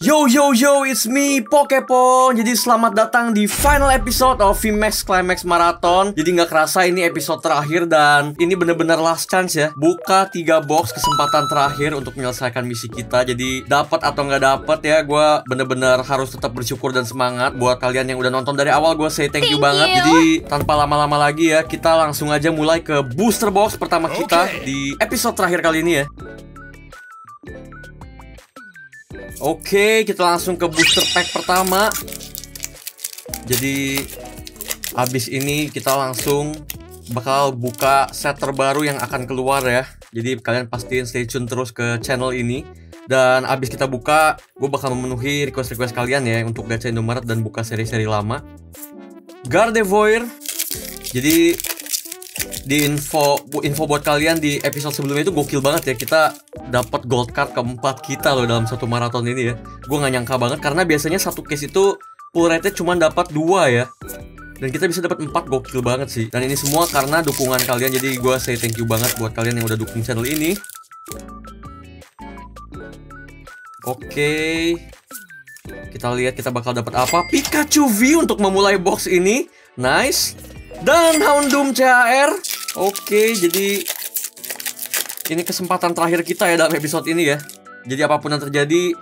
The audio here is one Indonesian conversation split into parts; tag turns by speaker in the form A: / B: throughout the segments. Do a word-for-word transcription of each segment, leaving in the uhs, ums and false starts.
A: Yo yo yo, it's me Pokepon. Jadi selamat datang di final episode of VMAX Climax Marathon. Jadi nggak kerasa ini episode terakhir dan ini bener-bener last chance ya. Buka tiga box, kesempatan terakhir untuk menyelesaikan misi kita. Jadi dapat atau nggak dapat ya, gue bener-bener harus tetap bersyukur dan semangat. Buat kalian yang udah nonton dari awal, gue say thank you
B: Thank
A: banget.
B: you.
A: Jadi tanpa lama-lama lagi ya, kita langsung aja mulai ke booster box pertama kita di episode terakhir kali ini ya. Oke, kita langsung ke booster pack pertama. Jadi habis ini kita langsung bakal buka set terbaru yang akan keluar ya. Jadi kalian pastiin stay tune terus ke channel ini. Dan abis kita buka, gue bakal memenuhi request-request kalian ya untuk gacha Indomaret dan buka seri-seri lama. Gardevoir. Jadi di info info buat kalian di episode sebelumnya itu gokil banget ya, kita dapat gold card keempat kita loh dalam satu maraton ini ya. Gue nggak nyangka banget karena biasanya satu case itu pull rate-nya cuma dapat dua ya, dan kita bisa dapat empat, gokil banget sih. Dan ini semua karena dukungan kalian, jadi gue say thank you banget buat kalian yang udah dukung channel ini. Oke, kita lihat kita bakal dapat apa. Pikachu V untuk memulai box ini, nice. Dan Houndoom C H R. Oke, jadi ini kesempatan terakhir kita ya dalam episode ini ya. Jadi apapun yang terjadi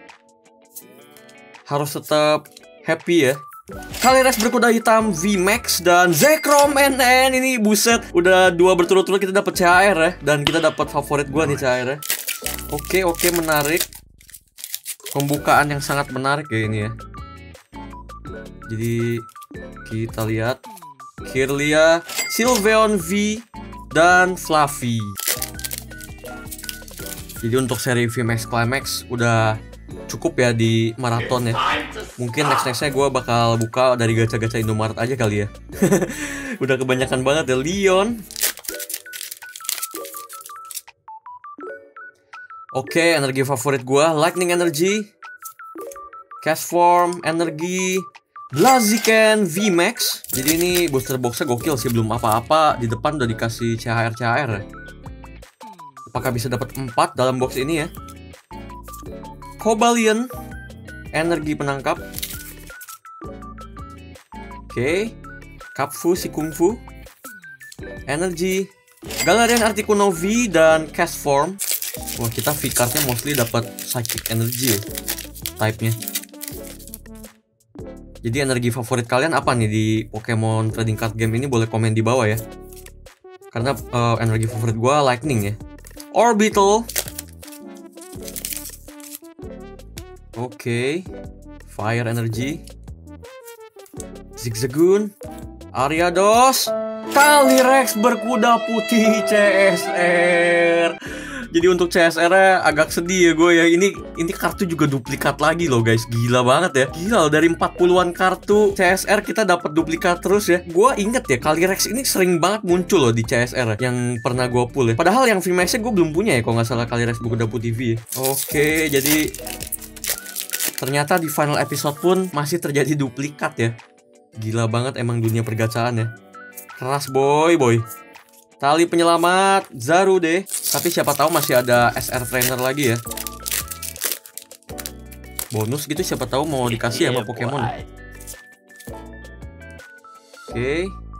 A: harus tetap happy ya. Calyrex berkuda hitam VMAX dan Zekrom N N. Ini buset, udah dua berturut-turut kita dapat C H R ya. Dan kita dapat favorit gua nih C H R ya. Oke, oke, menarik. Pembukaan yang sangat menarik ya ini ya. Jadi kita lihat Kirlia, Sylveon V, dan Fluffy. Jadi untuk seri VMAX Climax udah cukup ya di maraton ya. Mungkin next-nextnya gue bakal buka dari gacha-gacha Indomaret aja kali ya. Udah kebanyakan banget ya. Leon. Oke, energi favorit gue Lightning Energy, Castform Energi, Blaziken VMAX. Jadi ini booster boxnya gokil sih, belum apa-apa di depan udah dikasih C H R C H R ya. Apakah bisa dapat empat dalam box ini ya? Cobalion energi penangkap. Oke, Kapfu si Kungfu energi, Galarian Articuno V dan Castform. Wah, kita V cardnya mostly dapat Psychic Energy ya, type-nya. Jadi energi favorit kalian apa nih di Pokemon Trading Card Game ini, boleh komen di bawah ya. Karena uh, energi favorit gue Lightning ya. Orbital. Oke, okay. Fire Energy, Zigzagoon, Ariados, Calyrex berkuda putih C S R. Jadi untuk C S R-nya agak sedih ya gue ya. Ini ini kartu juga duplikat lagi loh guys. Gila banget ya. Gila loh, dari empat puluhan kartu C S R kita dapat duplikat terus ya. Gue inget ya, Calyrex ini sering banget muncul loh di C S R yang pernah gue pull ya. Padahal yang VMAX-nya gue belum punya ya kalau nggak salah, Calyrex berkuda putih V ya. Oke, jadi ternyata di final episode pun masih terjadi duplikat ya. Gila banget emang dunia pergacaan ya. Keras boy boy. Tali penyelamat Zarude. Tapi siapa tahu masih ada S R trainer lagi ya. Bonus gitu, siapa tahu mau dikasih sama Pokemon. Oke. Okay.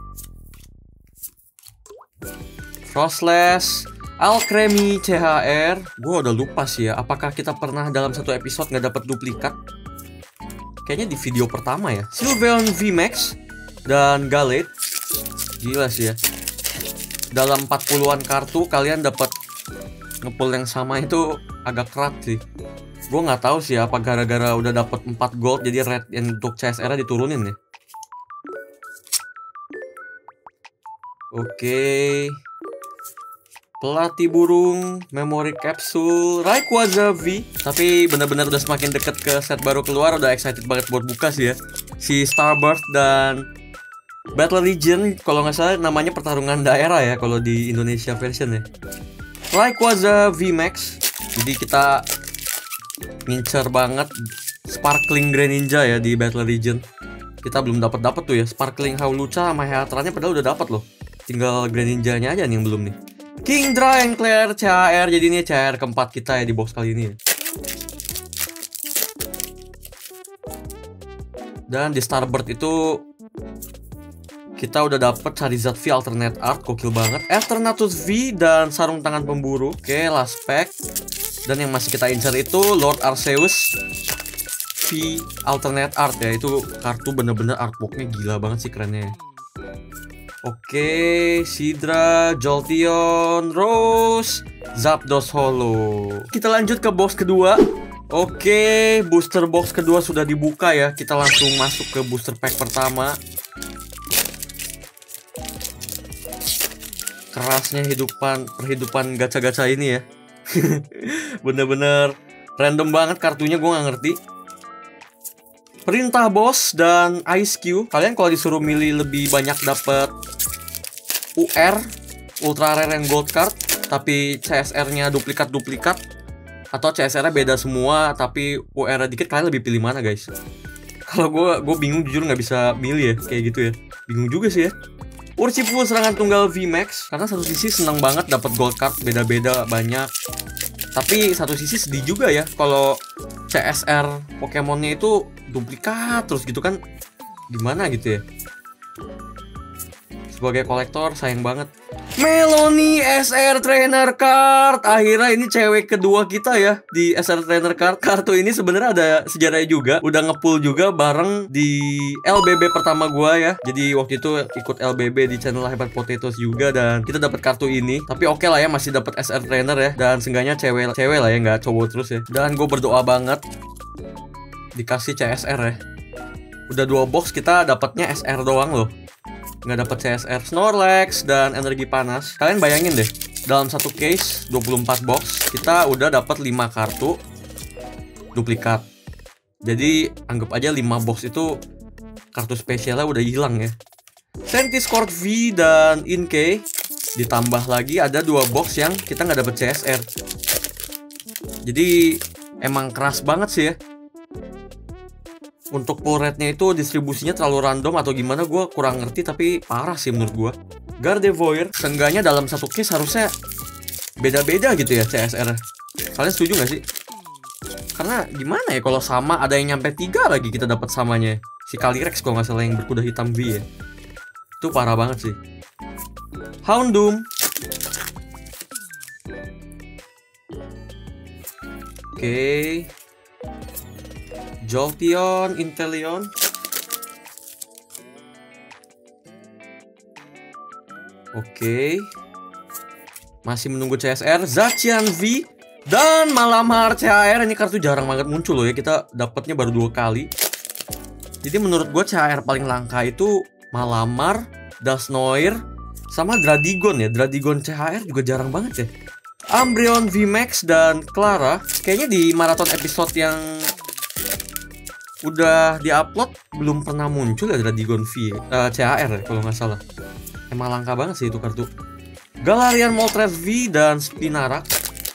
A: Frostless, Alcremie C H R. Gue udah lupa sih ya, apakah kita pernah dalam satu episode nggak dapat duplikat? Kayaknya di video pertama ya. Sylveon VMAX dan Galate. Gila sih ya. Dalam empat puluhan kartu kalian dapat ngepull yang sama itu agak kerat sih. Gue nggak tahu sih apa gara-gara udah dapat empat gold jadi red yang untuk C S R-nya diturunin ya. Oke. Pelatih burung, memory capsule, Rayquaza V. Tapi benar-benar udah semakin deket ke set baru keluar, udah excited banget buat buka sih ya. Si Starburst dan Battle Region, kalau nggak salah namanya pertarungan daerah ya kalau di Indonesia version ya. Rayquaza VMAX. Jadi kita ngincer banget Sparkling Greninja ya di Battle Region. Kita belum dapat dapat tuh ya Sparkling Hawlucha sama Heatrannya, padahal udah dapat loh. Tinggal Greninjanya aja nih yang belum nih. Kingdra yang clear C H R. Jadi ini C H R keempat kita ya di box kali ini ya. Dan di Starbird itu kita udah dapet Charizard V Alternate Art, gokil banget. Eternatus V dan sarung tangan pemburu. Oke, last pack. Dan yang masih kita incar itu Lord Arceus V Alternate Art ya. Itu kartu bener-bener artworknya gila banget sih, kerennya. Oke, Sidra, Jolteon, Rose, Zapdos Holo. Kita lanjut ke box kedua. Oke, booster box kedua sudah dibuka ya. Kita langsung masuk ke booster pack pertama. Kerasnya hidupan perhidupan gacha-gacha ini ya. Bener-bener random banget kartunya, gue gak ngerti. Perintah Bos dan Ice Cube. Kalian kalau disuruh milih lebih banyak dapat U R, Ultra Rare and Gold Card, tapi C S R-nya duplikat-duplikat, atau C S R-nya beda semua tapi U R-nya dikit, kalian lebih pilih mana guys? Kalau gue gue bingung jujur, nggak bisa milih ya kayak gitu ya. Bingung juga sih ya. Urshifu serangan tunggal V Max, karena satu sisi seneng banget dapat gold card beda-beda banyak, tapi satu sisi sedih juga ya kalau C S R Pokemonnya itu duplikat terus gitu kan, gimana gitu ya. Sebagai kolektor sayang banget. Melony S R Trainer Card. Akhirnya ini cewek kedua kita ya di S R Trainer Card. Kartu ini sebenarnya ada sejarahnya juga. Udah ngepull juga bareng di L B B pertama gua ya. Jadi waktu itu ikut L B B di channel Hebat Potatoes juga, dan kita dapat kartu ini. Tapi oke lah ya, masih dapat S R Trainer ya, dan seenggaknya cewek cewek lah ya, nggak cowok terus ya. Dan gue berdoa banget dikasih C S R ya. Udah dua box kita dapatnya S R doang loh, nggak dapat C S R. Snorlax dan energi panas. Kalian bayangin deh, dalam satu case dua puluh empat box kita udah dapat lima kartu duplikat. Jadi anggap aja lima box itu kartu spesialnya udah hilang ya. Centiskorch V dan Inkay. Ditambah lagi ada dua box yang kita nggak dapat C S R. Jadi emang keras banget sih ya. Untuk pull rate-nya itu distribusinya terlalu random atau gimana, gue kurang ngerti, tapi parah sih menurut gue. Gardevoir, seenggaknya dalam satu case harusnya beda-beda gitu ya C S R. Kalian setuju gak sih? Karena gimana ya kalau sama ada yang nyampe tiga lagi kita dapat samanya. Si Calyrex kalau nggak salah yang berkuda hitam V ya. Itu parah banget sih. Houndoom. Oke. Okay. Jolteon, Inteleon. Oke. Masih menunggu C S R. Zacian V dan Malamar C H R. Ini kartu jarang banget muncul loh ya. Kita dapatnya baru dua kali. Jadi menurut gue C H R paling langka itu Malamar, Dusknoir, sama Dradigon ya. Dradigon C H R juga jarang banget ya. Umbreon V Max dan Clara. Kayaknya di maraton episode yang udah diupload belum pernah muncul ya Dradigon V uh, C H R ya kalau nggak salah. Emang langka banget sih itu kartu. Galarian Moltres V dan Spinarak.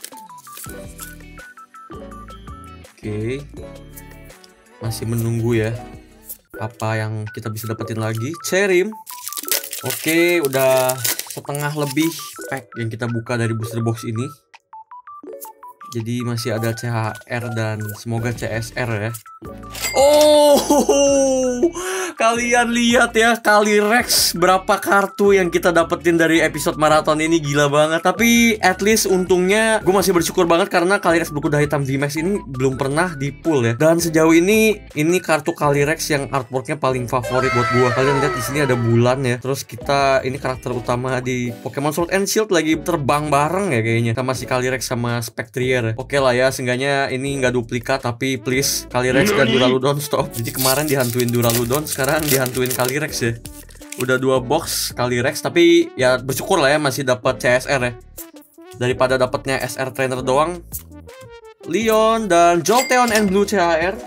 A: Oke, masih menunggu ya apa yang kita bisa dapetin lagi. Cherim. Oke, udah setengah lebih pack yang kita buka dari booster box ini. Jadi masih ada C H R dan semoga C S R ya. Oh, kalian lihat ya Calyrex berapa kartu yang kita dapetin dari episode maraton ini, gila banget. Tapi at least untungnya gue masih bersyukur banget karena Calyrex berkuda hitam V Max ini belum pernah di pull ya. Dan sejauh ini ini kartu Calyrex yang artworknya paling favorit buat gue. Kalian lihat di sini ada bulan ya. Terus kita ini karakter utama di Pokemon Sword and Shield lagi terbang bareng ya kayaknya sama si Calyrex sama Spectrier. Oke lah ya, seenggaknya ini nggak duplikat, tapi please Calyrex dan Duraludon stop. Jadi kemarin dihantuin Duraludon, sekarang dihantuin Calyrex ya. Udah dua box Calyrex, tapi ya bersyukur lah ya masih dapat C S R ya. Daripada dapatnya S R Trainer doang. Leon dan Jolteon and Blue C H R.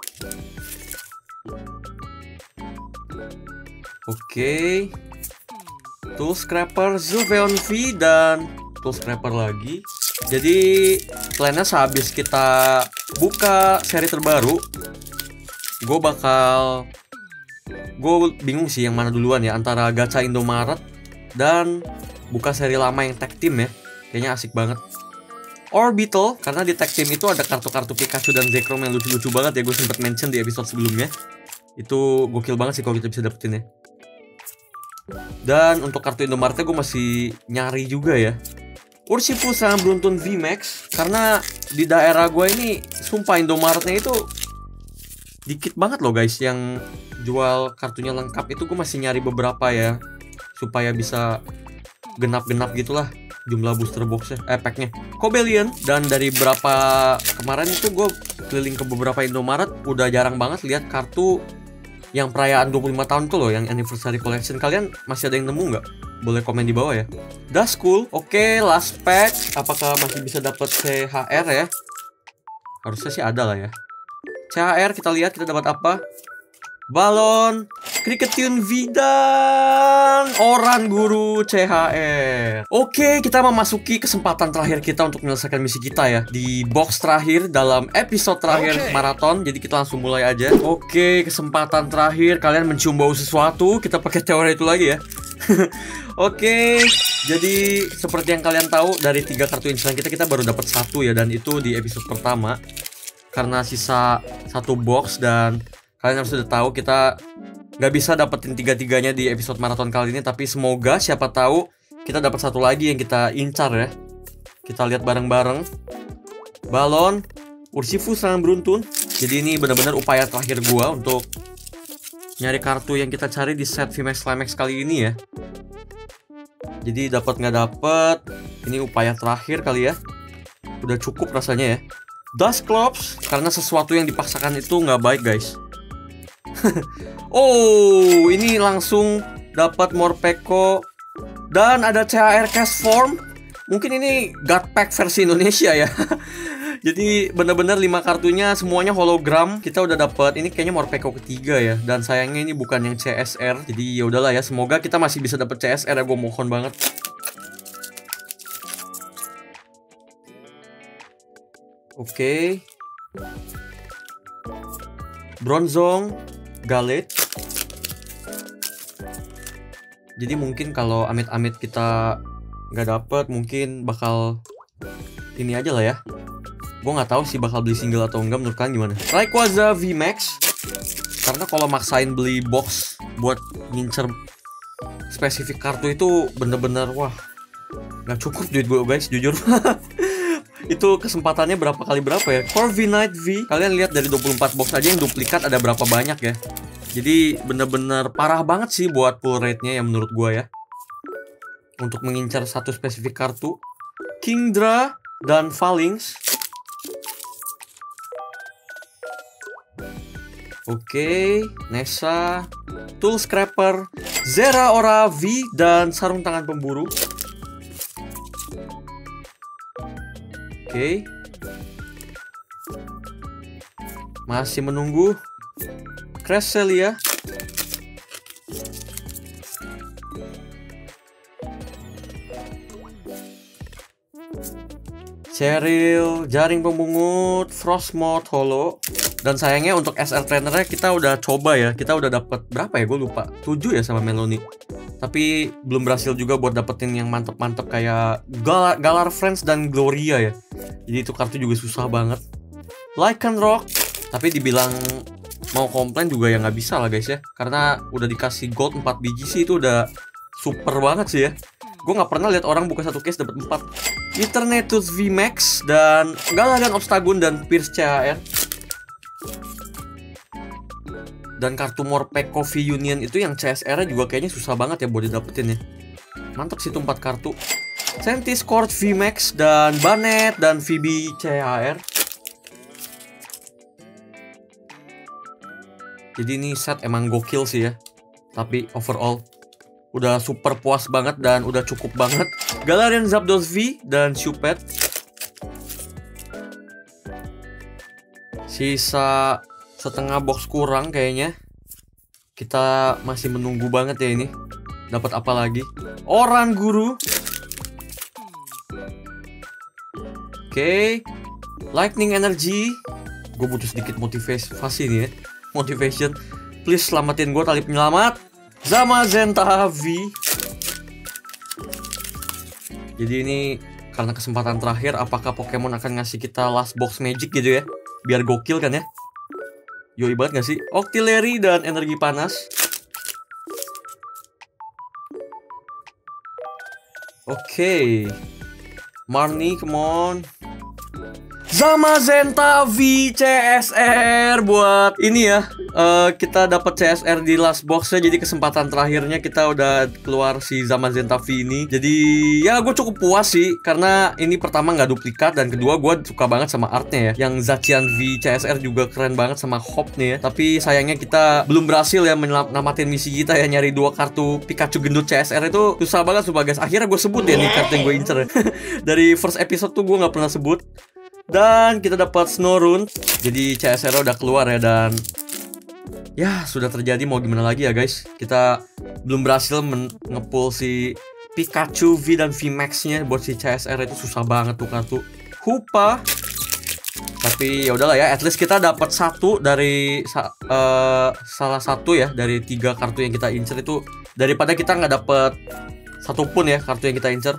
A: Oke. Tool Scrapper, Zulveon V dan Tool Scrapper lagi. Jadi plannya sehabis kita buka seri terbaru, gue bakal, gue bingung sih yang mana duluan ya, antara gacha Indomaret dan buka seri lama yang tag team ya. Kayaknya asik banget. Orbital, karena di tag team itu ada kartu-kartu Pikachu dan Zekrom yang lucu-lucu banget ya. Gue sempet mention di episode sebelumnya. Itu gokil banget sih kalau kita bisa dapetin ya. Dan untuk kartu Indomaretnya gue masih nyari juga ya. Urshifu sangat beruntun V MAX, karena di daerah gue ini sumpah Indomaretnya itu dikit banget loh guys yang jual kartunya lengkap. Itu gue masih nyari beberapa ya, supaya bisa genap-genap gitulah jumlah booster boxnya, eh packnya. Cobalion, dan dari berapa kemarin itu gue keliling ke beberapa Indomaret, udah jarang banget lihat kartu yang perayaan dua puluh lima tahun tuh loh, yang anniversary collection. Kalian masih ada yang nemu nggak? Boleh komen di bawah ya. Duskull, oke, last pack. Apakah masih bisa dapat C H R ya? Harusnya sih ada lah ya. C H R, kita lihat kita dapat apa? Balon, Cricketune V, dan Oran Guru C H R. Oke, kita memasuki kesempatan terakhir kita untuk menyelesaikan misi kita ya, di box terakhir dalam episode terakhir okay. maraton. Jadi kita langsung mulai aja. Oke, kesempatan terakhir. Kalian mencium bau sesuatu, kita pakai teori itu lagi ya. Oke, jadi seperti yang kalian tahu, dari tiga kartu inceran kita, kita baru dapat satu ya, dan itu di episode pertama. Karena sisa satu box, dan kalian harus sudah tahu kita nggak bisa dapetin tiga-tiganya di episode maraton kali ini. Tapi semoga, siapa tahu kita dapat satu lagi yang kita incar ya. Kita lihat bareng-bareng. Balon, Urshifu sangat beruntun. Jadi ini benar-benar upaya terakhir gua untuk nyari kartu yang kita cari di set V MAX Climax kali ini ya. Jadi dapat nggak dapat, ini upaya terakhir kali ya. Udah cukup rasanya ya. Dusclops, karena sesuatu yang dipaksakan itu nggak baik guys. Oh, ini langsung dapat Morpeko dan ada C H R Cast Form. Mungkin ini God Pack versi Indonesia ya. Jadi bener-bener lima kartunya semuanya hologram. Kita udah dapat ini kayaknya Morpeko ketiga ya. Dan sayangnya ini bukan yang C S R. Jadi ya udahlah ya, semoga kita masih bisa dapat C S R ya, gue mohon banget. Oke. Bronzong, Galet. Jadi mungkin kalau amit-amit kita nggak dapet, mungkin bakal ini aja lah ya. Gue nggak tahu sih bakal beli single atau enggak, menurut kalian gimana? Rayquaza V MAX, karena kalau maksain beli box buat ngincer spesifik kartu itu bener-bener wah nggak cukup duit gue guys, jujur. Itu kesempatannya berapa kali berapa ya? Corviknight V, kalian lihat dari dua puluh empat box aja yang duplikat ada berapa banyak ya. Jadi bener-bener parah banget sih buat pull rate-nya ya menurut gue ya, untuk mengincar satu spesifik kartu. Kingdra dan Phalanx. Oke, Nessa, Tool Scrapper, Zeraora V, dan Sarung Tangan Pemburu. Oke, masih menunggu. Cresselia, Cheryl, Jaring Pemungut, Frostmoth Holo. Dan sayangnya untuk S R Trainernya kita udah coba ya. Kita udah dapat berapa ya? Gue lupa. tujuh ya sama Melony. Tapi belum berhasil juga buat dapetin yang mantep-mantep kayak Galar, Galar Friends dan Gloria ya. Jadi itu kartu juga susah banget. Lycanroc, tapi dibilang mau komplain juga ya nggak bisa lah guys ya. Karena udah dikasih gold empat biji sih, itu udah super banget sih ya. Gue nggak pernah lihat orang buka satu case dapat empat. Eternatus V MAX dan Galarian Obstagoon dan Pierce C H R. Dan kartu Morpeko V Union itu yang C S R-nya juga kayaknya susah banget ya buat didapetin ya. Mantap sih itu empat kartu. Centiskorch V MAX dan Banette dan V B C H R. Jadi ini set emang gokil sih ya. Tapi overall udah super puas banget dan udah cukup banget. Galarian Zapdos V dan Choupette. Sisa setengah box kurang kayaknya. Kita masih menunggu banget ya ini. Dapat apa lagi? Oran Guru. Oke, okay. Lightning Energy. Gue butuh sedikit motivasi nih ya. Motivation. Please selamatin gue tali penyelamat. Zamazenta V. Jadi ini Karena kesempatan terakhir, apakah Pokemon akan ngasih kita last box magic gitu ya? Biar gokil kan ya? Yoi banget gak sih? Octillery dan energi panas. Oke, okay. Marnie, come on. Zamazenta V C S R buat ini ya. Uh, kita dapat C S R di last boxnya, jadi kesempatan terakhirnya kita udah keluar si Zamazenta V ini. Jadi ya gue cukup puas sih, karena ini pertama nggak duplikat, dan kedua gue suka banget sama artnya ya. Yang Zacian V C S R juga keren banget sama Hop nih ya. Tapi sayangnya kita belum berhasil ya menamatin misi kita ya, nyari dua kartu Pikachu gendut C S R itu susah banget sumpah guys. Akhirnya gue sebut ya nih kartu yang gue incer ya. Dari first episode tuh gue nggak pernah sebut. Dan kita dapat Snorunt. Jadi C S R udah keluar ya, dan ya sudah terjadi, mau gimana lagi ya guys. Kita belum berhasil ngepull si Pikachu V dan V Max nya buat si C S R, itu susah banget tuh kartu Hoopa. Tapi ya udahlah ya, at least kita dapat satu dari uh, salah satu ya dari tiga kartu yang kita incer itu, daripada kita nggak dapet satupun ya kartu yang kita incer.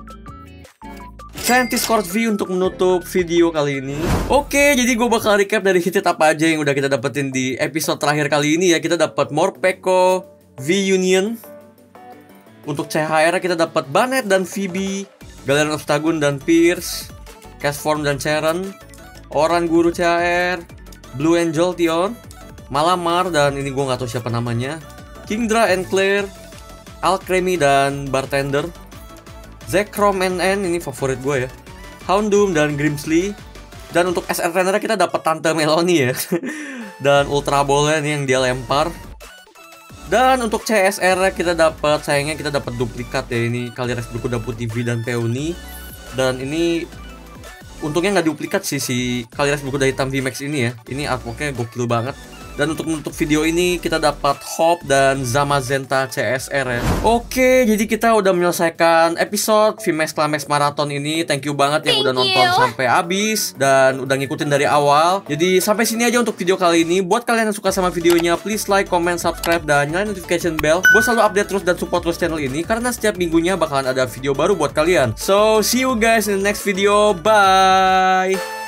A: Scientist Court V untuk menutup video kali ini. Oke, jadi gue bakal recap dari hit apa aja yang udah kita dapetin di episode terakhir kali ini ya. Kita dapat Morpeko V Union. Untuk C H R kita dapat Bannet dan Phoebe, Galarian Obstagoon dan Pierce, Castform dan Cheren, Oran Guru C H R, Blue Angel Tion, Malamar dan ini gue gak tahu siapa namanya, Kingdra and Claire, Alcremie dan Bartender, Zekrom N N, ini favorit gue ya, Houndoom dan Grimsley. Dan untuk S R Trainer kita dapat Tante Melony ya. Dan Ultra Ball yang dia lempar. Dan untuk C S R kita dapat, sayangnya kita dapat duplikat ya, ini Calyrex berkuda putih V dan Peony. Dan ini untungnya nggak duplikat sih si Calyrex berkuda hitam V Max ini ya. Ini artworknya gokil banget. Dan untuk menutup video ini kita dapat Hop dan Zamazenta C S R ya. Oke, jadi kita udah menyelesaikan episode V Max Climax Marathon ini. Thank you banget yang udah nonton sampai habis dan udah ngikutin dari awal. Jadi sampai sini aja untuk video kali ini. Buat kalian yang suka sama videonya, please like, comment, subscribe, dan nyalain notification bell buat selalu update terus dan support terus channel ini, karena setiap minggunya bakalan ada video baru buat kalian. So, see you guys in the next video. Bye!